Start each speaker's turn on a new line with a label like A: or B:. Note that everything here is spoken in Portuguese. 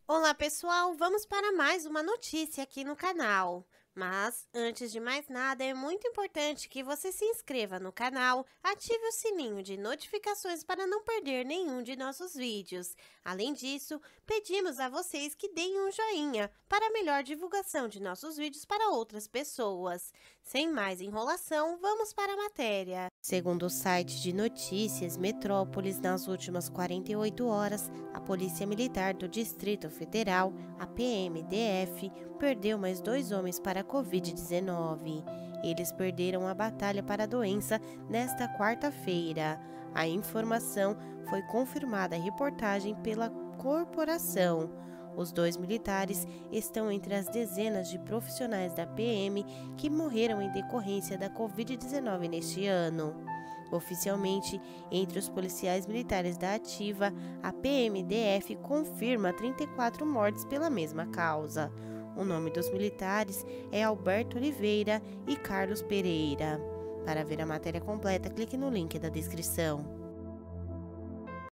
A: Olá, pessoal! Vamos para mais uma notícia aqui no canal. Mas, antes de mais nada, é muito importante que você se inscreva no canal, ative o sininho de notificações para não perder nenhum de nossos vídeos. Além disso, pedimos a vocês que deem um joinha para melhor divulgação de nossos vídeos para outras pessoas. Sem mais enrolação, vamos para a matéria. Segundo o site de notícias Metrópolis, nas últimas 48 horas, a Polícia Militar do Distrito Federal, a PMDF, perdeu mais 2 homens para a Covid-19. Eles perderam a batalha para a doença nesta quarta-feira. A informação foi confirmada em reportagem pela corporação. Os 2 militares estão entre as dezenas de profissionais da PM que morreram em decorrência da Covid-19 neste ano. Oficialmente, entre os policiais militares da ativa, a PMDF confirma 34 mortes pela mesma causa. O nome dos militares é Alberto Oliveira e Carlos Pereira. Para ver a matéria completa, clique no link da descrição.